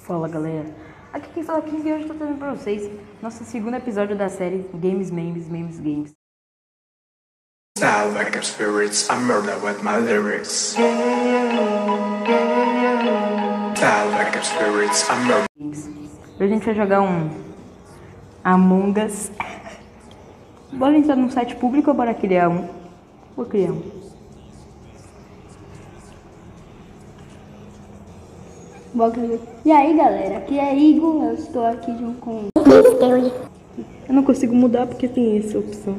Fala galera, aqui quem fala 15 e hoje eu tô trazendo pra vocês nosso segundo episódio da série Games, Games. Style like spirits, I murder with my lyrics. Style like spirits, I murder. Hoje a gente vai jogar um Among Us. Bora entrar num site público ou bora criar um? Vou criar um. E aí galera, aqui é Igor, eu estou aqui junto com Eu não consigo mudar porque tem essa opção.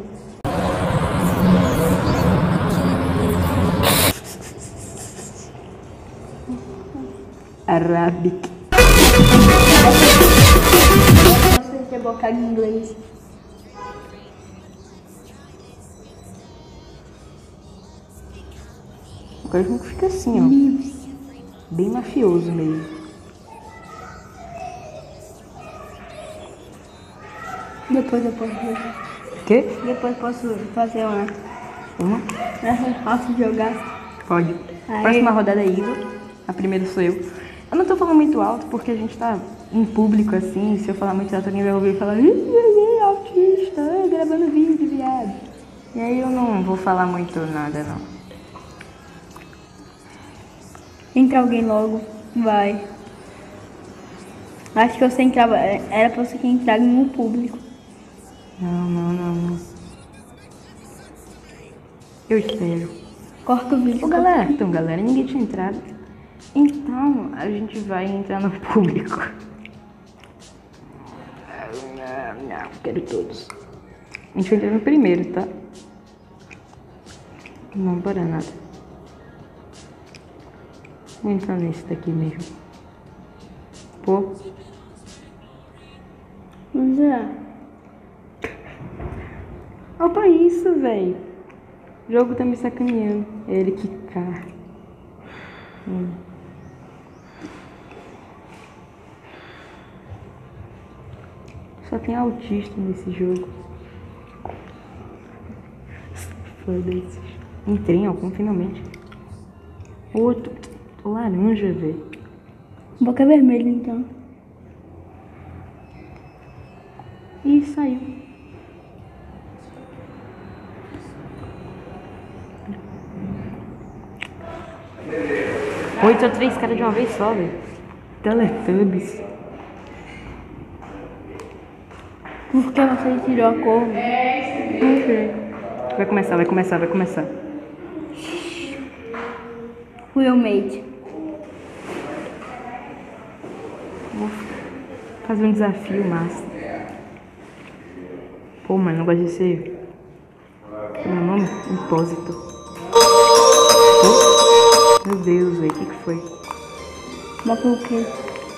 Arabic. Você quer bocar em inglês? Agora a gente fica assim, ó. Livres. Bem mafioso mesmo. Depois eu posso fazer. Quê? Depois posso fazer uma. Uma? Posso jogar? Pode. Aí. Próxima rodada é Igor. A primeira sou eu. Eu não tô falando muito alto porque a gente tá em público assim. Se eu falar muito alto, alguém vai ouvir e falar: "Ih, autista, gravando vídeo, viado." E aí eu não vou falar muito nada, não. Entra alguém logo. Vai. Acho que você entrava. Era pra você que entrar no público. Não. Eu espero. Corta o vídeo. Ô galera, ninguém tinha entrado. Então a gente vai entrar no público. Não, quero todos. A gente vai entrar no primeiro, tá? Não, bora nada. Vou entrar nesse daqui mesmo. Pô. Mas é. Opa, isso, velho. O jogo tá me sacaneando. É ele que cai. Só tem autista nesse jogo. Foda-se. Entrei em algum finalmente. Outro. Laranja, velho. Boca vermelha então. Ih, saiu. Oito ou três caras de uma vez só, velho. Teletubbies. Por que você tirou a cor? Não sei. Vai começar. Fui o mate. Vou fazer um desafio massa. Pô, mano, não gosto de ser. Meu nome? Impósito. Oh, meu Deus, velho, o que foi? Bota o quê?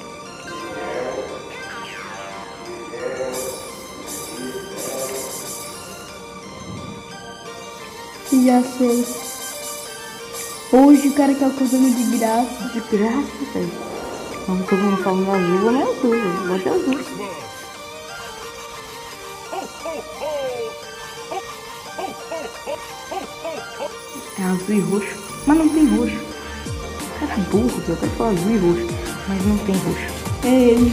Já sei. Hoje o cara tá acordando de graça. De graça, velho. Vamos todo mundo falando azul, não é azul, velho. Eu gosto de azul. É azul e roxo, mas não tem roxo. Cara burro, velho. Eu quero falar azul e roxo, mas não tem roxo. É ele.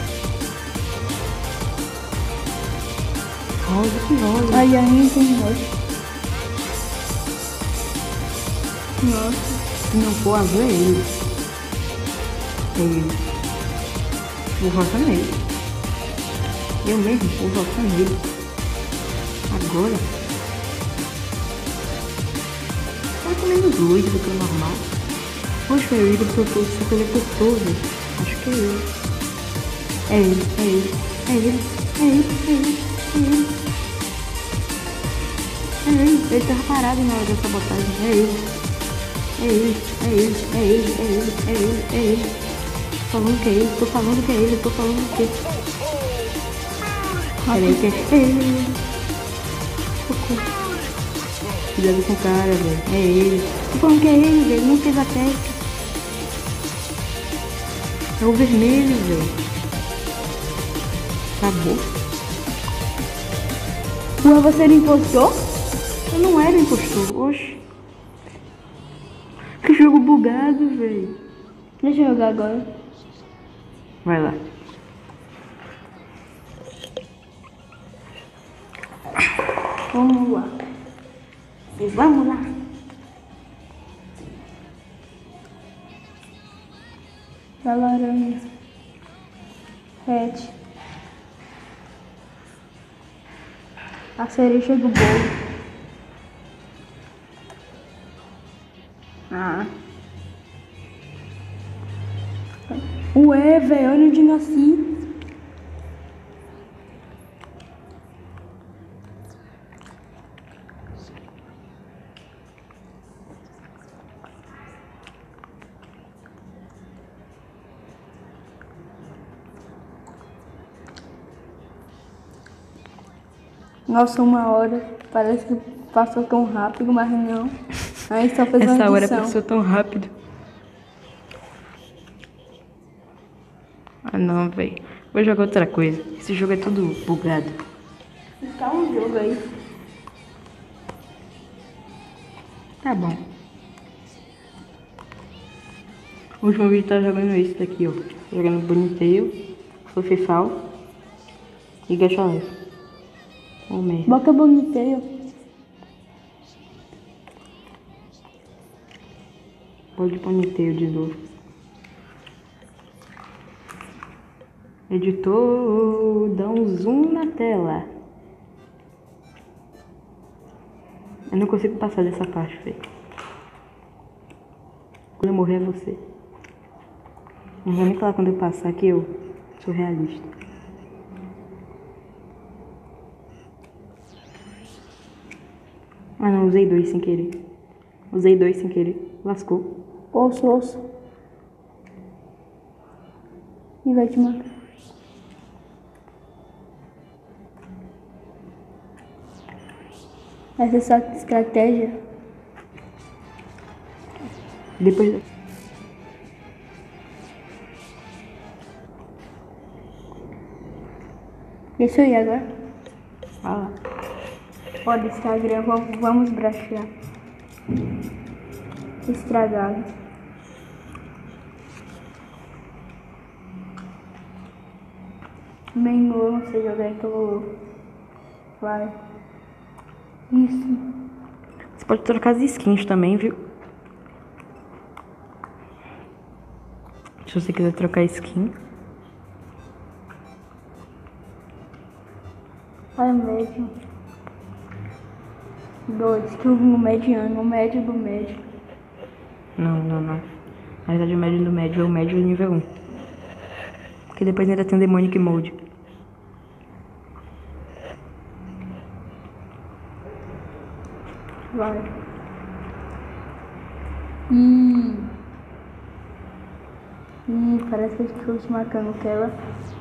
Rosa que rosa. Aí a minha tem roxo. Nossa. Se não for azul, é ele. É ele. Vou votar nele. Eu mesmo vou votar nele. Agora. Tá menos luz do que o normal. Poxa, eu ia pro se teleportou, velho. Acho que é ele. É ele. Ele tava parado na hora da sabotagem. É ele. Falando que é ele, tô falando que é ele. Peraí que é ele. Cuidado com o cara, velho. É ele. Tô falando que é ele, velho. Nem fez a testa. É o vermelho, velho. Acabou. Ué, você não impostou? Eu não era impostor. Oxe. Que jogo bugado, velho. Deixa eu jogar agora. Vai lá. Vamos lá. E vamos lá. Da laranja. Red. A cereja do bolo. Ah. Ué, velho, olha onde nasci. Nossa, 1 hora. Parece que passou tão rápido, mas não. A gente só fez uma Essa hora edição. passou tão rápido. Ah não, velho. Vou jogar outra coisa. Esse jogo é tudo bugado. Tá um jogo aí. Tá bom. O último vídeo tá jogando esse daqui, ó. Jogando Bonitail, Fluffifal e Gacha Life. Oh, merda. Boca boniteio. Pode Bonitail de novo. Editor, dá um zoom na tela. Eu não consigo passar dessa parte, velho. Quando eu morrer é você. Não vou nem falar quando eu passar que eu sou realista. Ah não, usei 2 sem querer. Usei 2 sem querer. Lascou. Osso. E vai te matar. Essa é só estratégia. Depois. Deixa eu ir agora. Ah lá. Olha, Instagram, vamos brachear. Estragado. Mengo, eu não sei jogar, então eu vou. Vai. Isso. Você pode trocar as skins também, viu? Se você quiser trocar skin. Olha o médio. 2, que o mediano, o médio do médio. Não. Na verdade, o médio do médio é o médio nível 1. Porque depois ainda tem o Demonic Mode. Vai. Parece que eu estou te marcando aquela.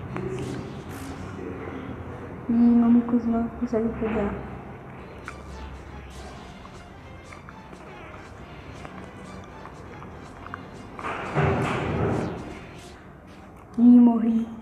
Não me consegue pegar. Morri.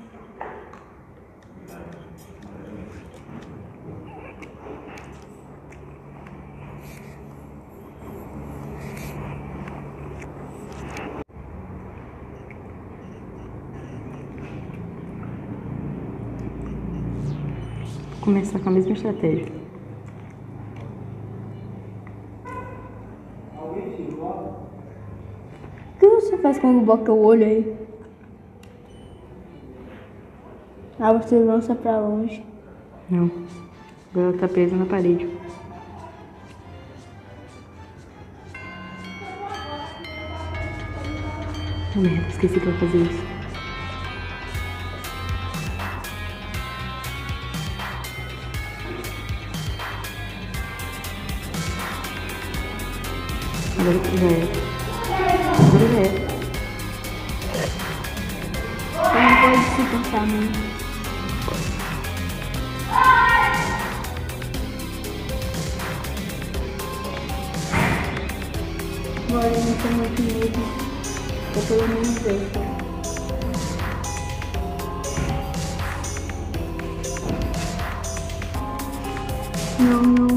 Vou começar com a mesma estratégia. O que você faz quando boca o olho aí? Ah, você lança pra longe. Não. Agora ela tá presa na parede. Oh, merda, esqueci que eu ia fazer isso. Agora já é. Agora já é. Você não pode se cansar muito. Agora eu não tenho muito medo. Vou pelo menos ver, tá? Não.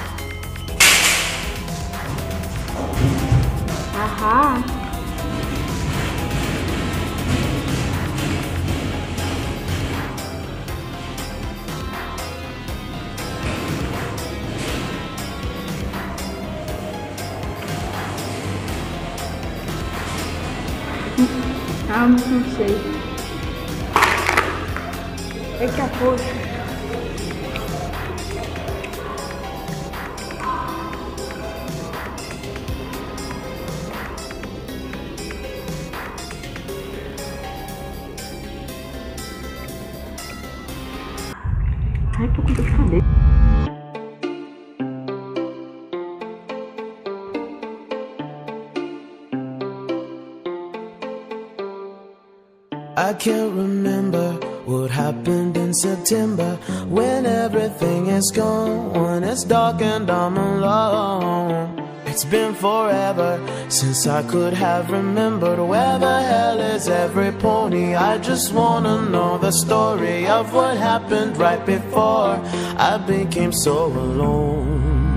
Ahá. Ah, mas não sei. Eita, poxa. Ai, tô com dor de cabeça. I can't remember what happened in September when everything is gone, when it's dark and I'm alone. It's been forever since I could have remembered where the hell is every pony. I just wanna know the story of what happened right before I became so alone.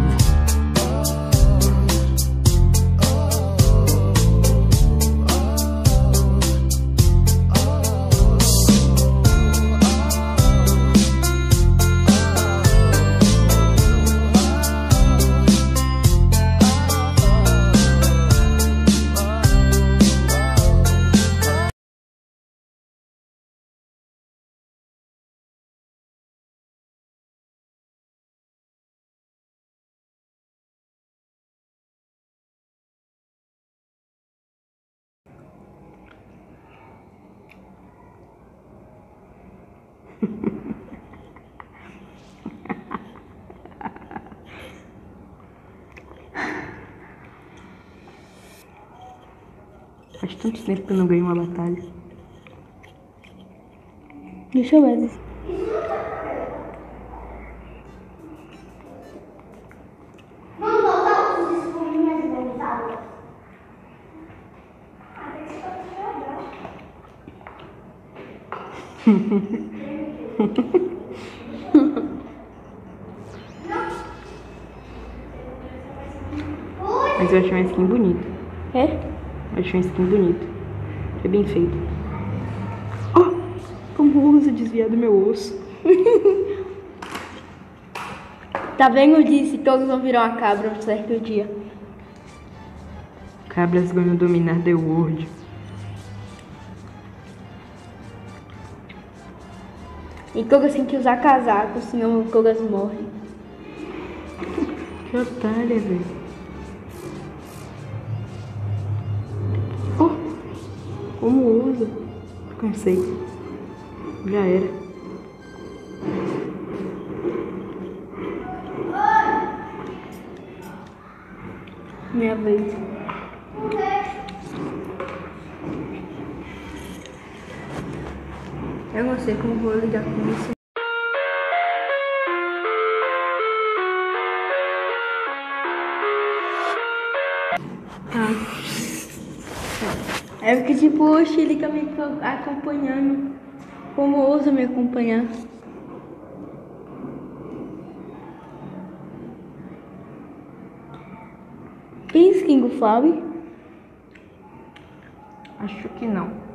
Faz tanto tempo que eu não ganho uma batalha. Deixa eu ver. Vamos voltar os espuminhas voltadas. Mas eu achei uma skin bonita. É? Eu achei uma skin bonita. É bem feito. Oh! Como usa desviar do meu osso. Tá vendo? Eu disse, todos vão virar uma cabra um certo dia. Cabras gonna dominar the world. E Kogas tem que usar casaco, senão o Kogas morre. Que otária, velho. Oh! Como usa? Cansei. Já era. Minha vez. Eu não sei como vou lidar com isso. É porque tipo, o Chile fica me acompanhando. Como ousa me acompanhar? Tem skin do Flávio? Acho que não.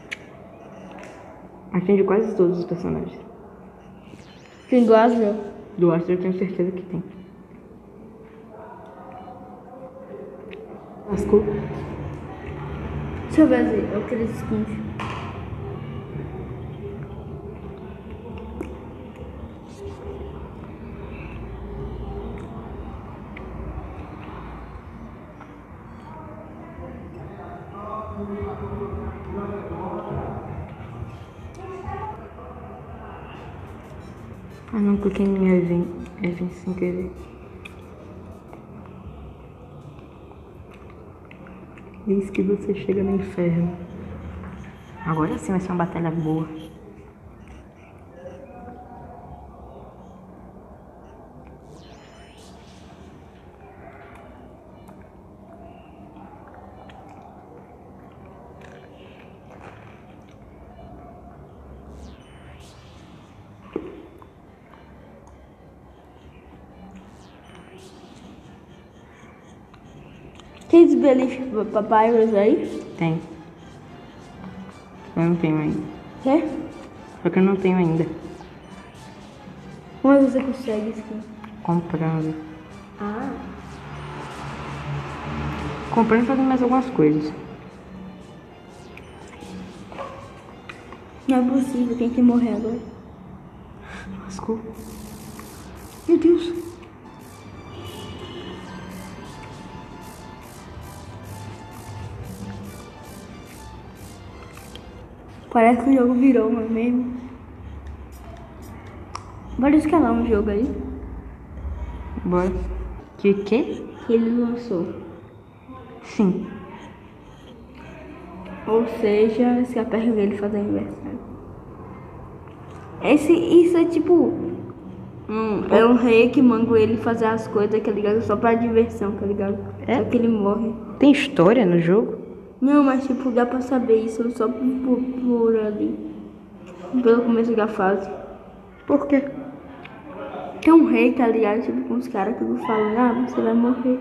Mas tem de quase todos os personagens. Tem do Asriel? Do Astro eu tenho certeza que tem. Lascou. Deixa eu ver, eu queria skins. Ah, não cliquei em minha event sem querer. Eis que você chega no inferno. Agora sim vai ser uma batalha boa. Tem desbelief papyrus aí? Tem. Eu não tenho ainda. Quer? Só que eu não tenho ainda. Como é que você consegue skin? Comprando. Ah. Comprando e fazendo mais algumas coisas. Não é possível, tem que morrer agora. Lascou. Meu Deus. Parece que o jogo virou, não é mesmo? Bora escalar um jogo aí Bora. Que? que ele lançou. Sim. Ou seja, se a perna dele fazer aniversário. Isso é tipo. É um rei que manda ele fazer as coisas, tá ligado? Só pra diversão, tá ligado? É? Só que ele morre. Tem história no jogo? Não, mas tipo, dá pra saber isso só por ali. Pelo começo da fase. Por quê? Tem um rei, tá ligado? Tipo, com os caras que falam, ah, você vai morrer.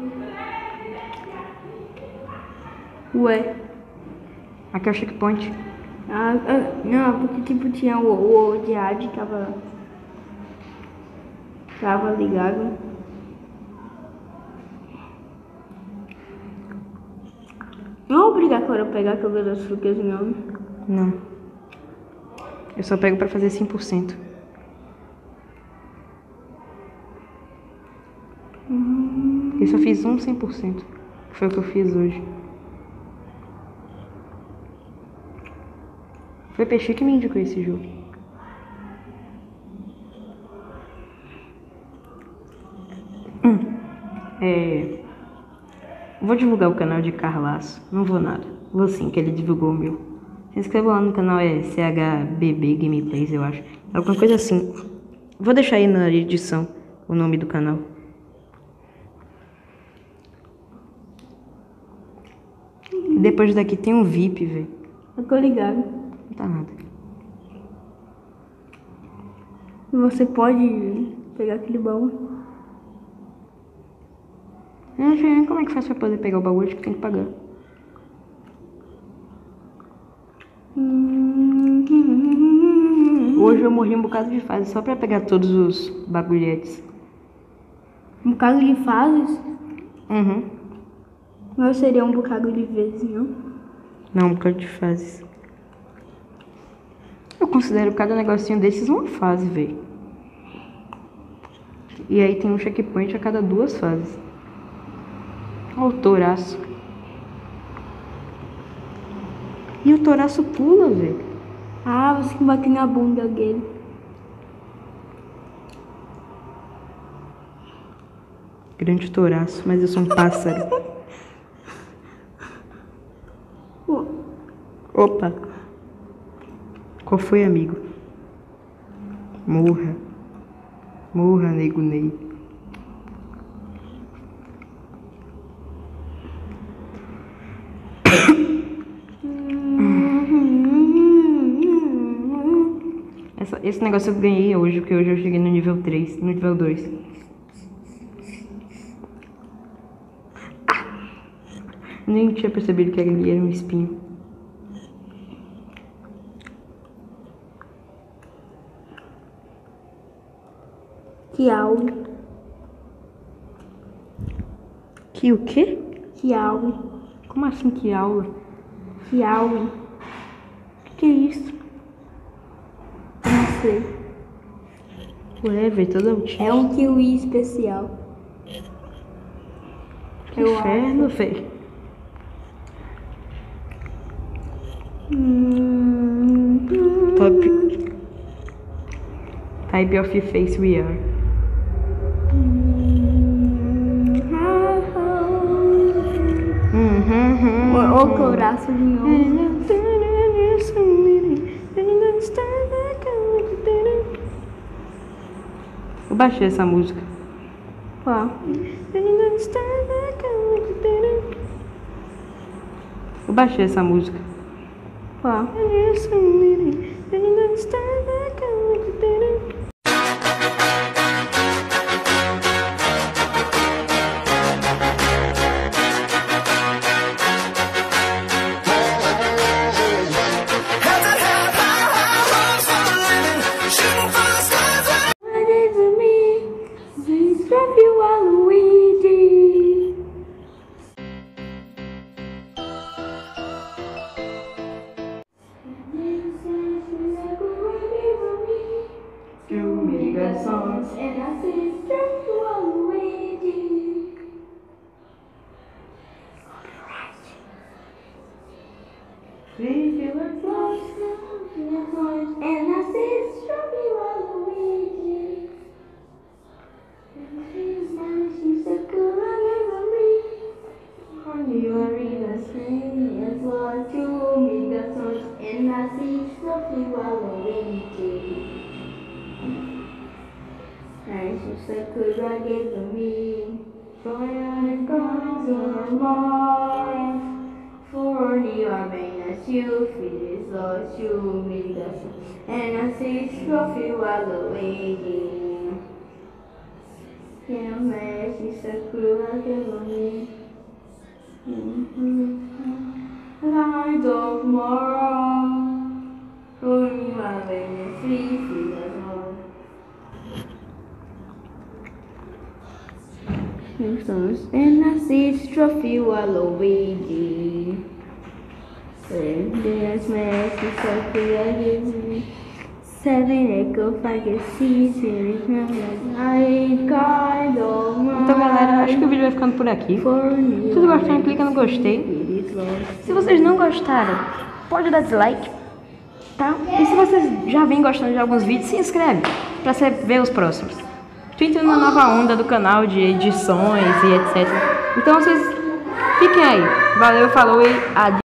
Ué. Aqui é o checkpoint. Não, porque tipo tinha o Odiad tava ligado. Não é obrigatório eu pegar todas as frutas, não. Não. Eu só pego pra fazer 100%. Eu só fiz um 100%. Que foi o que eu fiz hoje. Foi Peixe que me indicou esse jogo. Vou divulgar o canal de Carlaço. Não vou nada. Vou sim, que ele divulgou o meu. Se inscreva lá no canal, é CHBB Gameplays, eu acho. Alguma coisa assim. Vou deixar aí na edição o nome do canal. Depois daqui tem um VIP, velho. Eu tô ligado. Não tá nada. Você pode pegar aquele baú. Eu não sei nem como é que faz pra poder pegar o baú, acho que tem que pagar. Hoje eu morri um bocado de fase só pra pegar todos os bagulhetes. Um bocado de fases? Uhum. Não seria um bocado de vezes, não? Não, um bocado de fases. Eu considero cada negocinho desses uma fase, velho. E aí tem um checkpoint a cada 2 fases. Olha o touraço. E o touraço pula, velho. Ah, você que bate na bunda dele. Grande touraço, mas eu sou um pássaro. Opa. Qual foi, amigo? Morra. Morra, nego Ney. Esse negócio eu ganhei hoje, porque hoje eu cheguei no nível 3, no nível 2. Nem tinha percebido que ele era um espinho. Que aula. Que o quê? Que aula. Como assim que aula? Que aula. Que é isso? Não sei. Ué, velho, todo autista. É um kiwi especial. Que inferno, velho. Type of face we are. O coração de novo. Eu baixei essa música. Qual? Eu baixei essa música. Qual? Free was lost and I see Strawberry Waluigi. She's a good memory. You are in the same as what you mean the songs and I see Strawberry Waluigi. And she's a good memory. For your guns are mine. For you are made as you feel is lost, you mean the sun. And I see Trophy Waluigi. Can't imagine so cruel again me. Lines of moral. For you are made as you feel is lost. And I see Trophy Waluigi. And there's my exercise. 7 echo, 5 6 Então, galera, acho que o vídeo vai ficando por aqui. Se vocês gostaram, clica no gostei. Se vocês não gostaram, pode dar dislike, tá? E se vocês já vêm gostando de alguns vídeos, se inscreve pra você ver os próximos. Estou entrando na nova onda do canal de edições e etc. Então vocês fiquem aí. Valeu, falou e adiós.